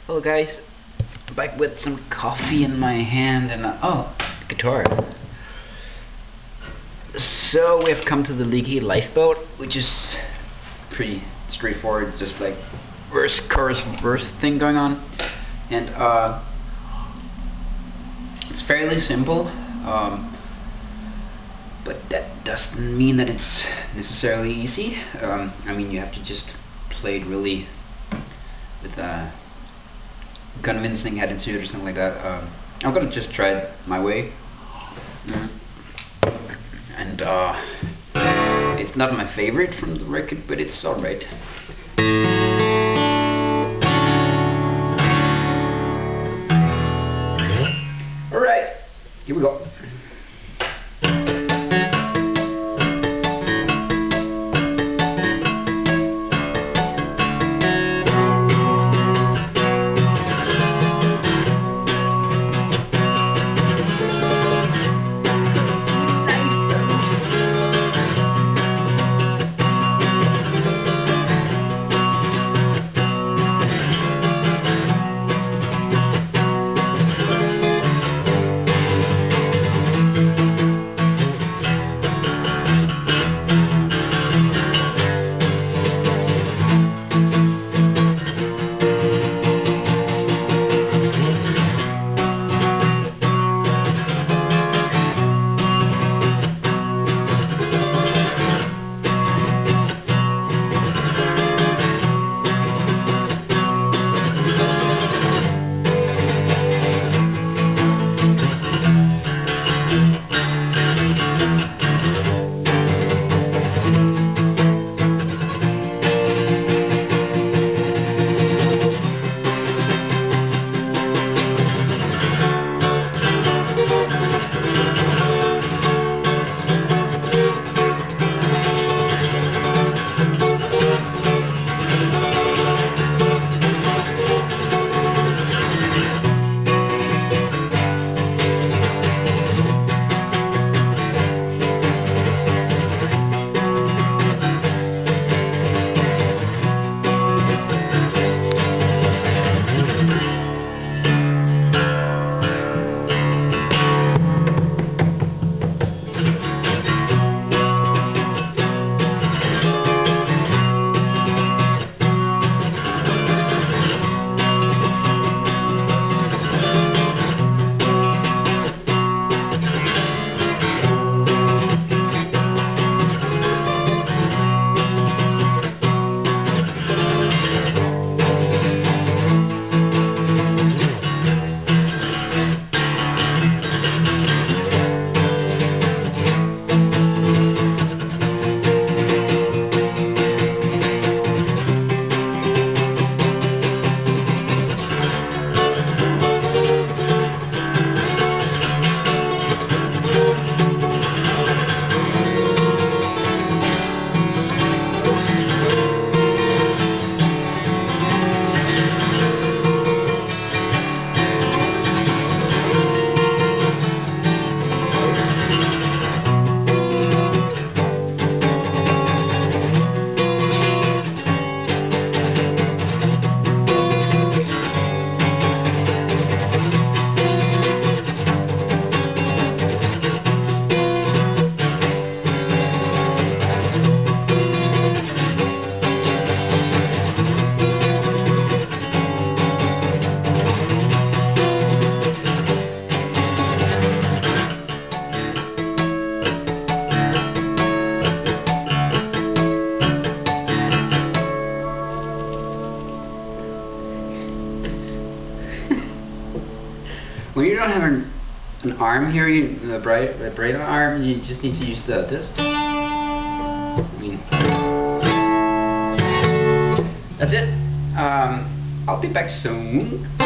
Hello guys, back with some coffee in my hand and guitar. So we have come to the Leaky Lifeboat, which is pretty straightforward, just like verse, chorus, verse thing going on, and it's fairly simple, but that doesn't mean that it's necessarily easy. I mean, you have to just play it really with a convincing attitude or something like that. I'm gonna just try it my way, and it's not my favorite from the record, but it's alright. Alright, here we go. When you don't have an arm here, a vibrato arm, you just need to use this. I mean, that's it. I'll be back soon.